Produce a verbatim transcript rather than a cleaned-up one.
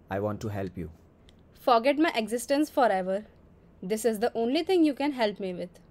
I want to help you. Forget my existence forever. This is the only thing you can help me with.